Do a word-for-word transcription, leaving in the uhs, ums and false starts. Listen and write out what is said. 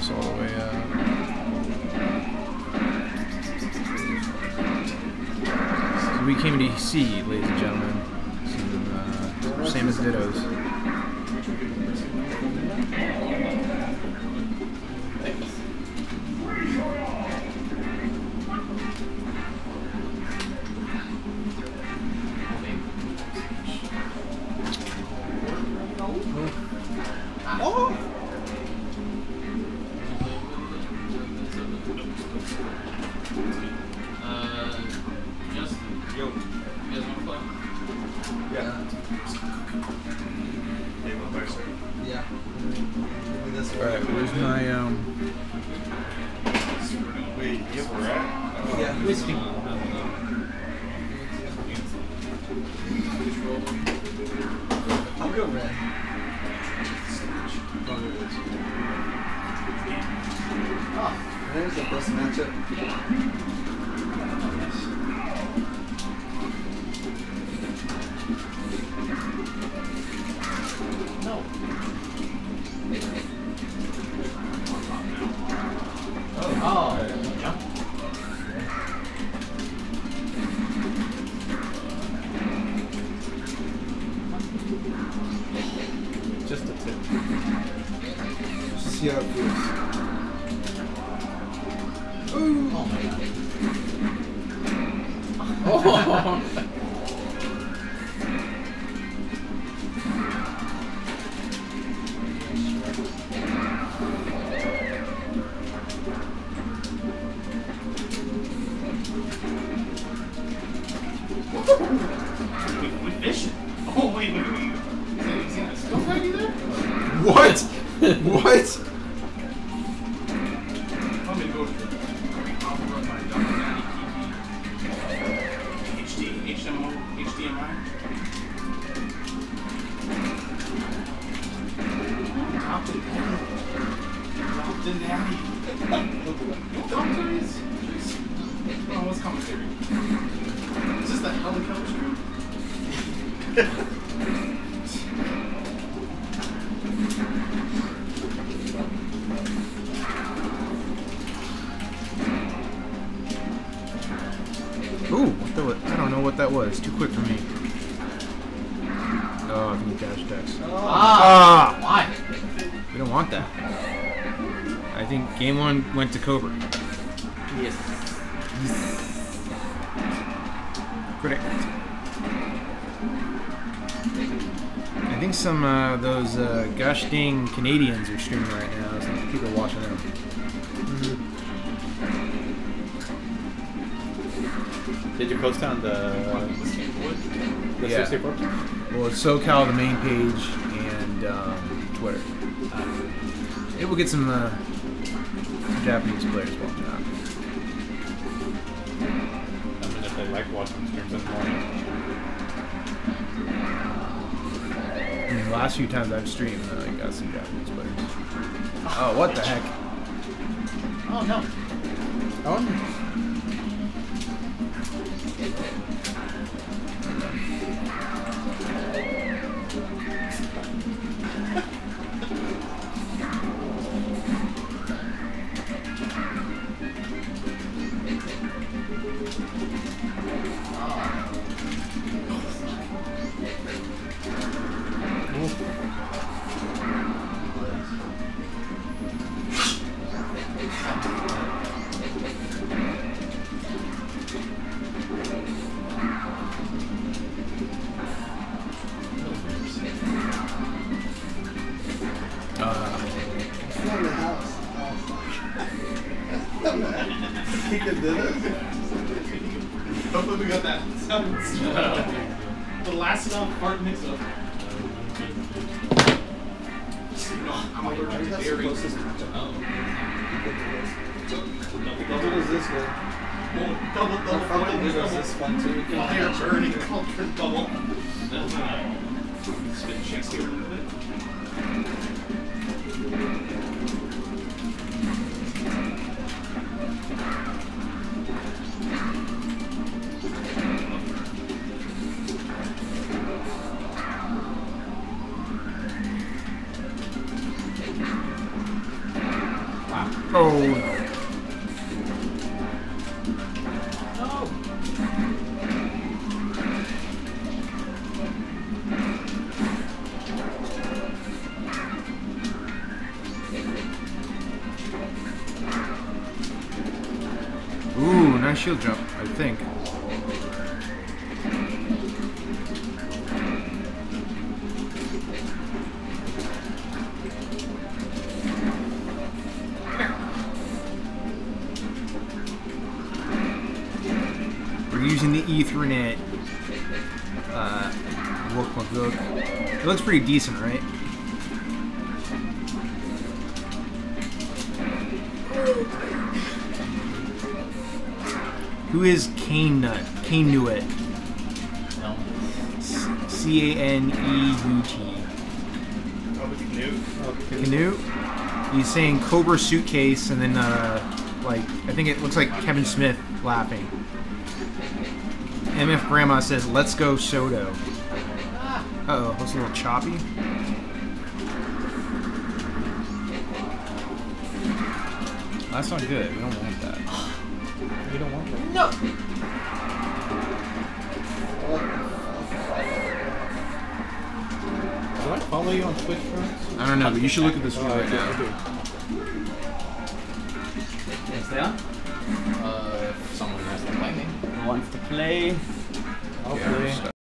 Haus all the way up. So we came to see, ladies and gentlemen, some uh, Samus Dittos. Alright, where's my, um... Wait, you have a rat? Yeah, whiskey. I'll go red. Oh, there's the best matchup. No. Oh, jump. Just a tip. Just see how it feels. Ooh. Oh my god. Oh! We fishing. Oh wait, wait, wait. Is that a scope right there? What? What? I'm gonna go to the I'll run my double natty H D H M O H D M I. Top it. Top the natty. You dummies. Oh, what's commentary? Is this the helicopter? Ooh, what the, I don't know what that was. Too quick for me. Oh, I think dash decks. Ah! Why? We don't want that. I think game one went to Cobr. Yes. Correct. I think some uh, those uh, gosh dang Canadians are streaming right now. Some people watching them. Mm-hmm. Did you post on the, the Yeah. sixty-four? Well, it's SoCal, the main page, and um, Twitter. It will get some, uh, some Japanese players watching out. I mean, if they like watching streams in the morning. I mean, the last few times I've streamed, uh, I got some Japanese players. Oh, what the heck? Oh no. Oh, From the house. Oh, he could do this. Hopefully we got that sound. The last enough fart mix up. I'm allergic to That's the dairy. closest matchup. Oh. Double is this good. Well, double, double, I thought double, the double. is fun too. Fire burning cauldron double. That's uh, spin Shakespeare a little bit. Wow. Oh. No. Ooh, nice shield jump, I think. We're using the Ethernet. Uh, look, look, look. It looks pretty decent, right? Who is Cane Nut? Cane Newit. No. C A N E U T. Oh, it's new. Canute? He's saying Cobr suitcase, and then, uh, like, I think it looks like Kevin Smith laughing. M F Grandma says, let's go Sotoh. Uh oh, that's a little choppy. That's not good. We don't want that. You don't want that. No! Do I follow you on Twitch, bro? I don't know, but you should look at this Oh, right I do, now. I do. Yeah, stay on. Uh, if someone has to play me. Who wants to play? I'll Yeah, play. so-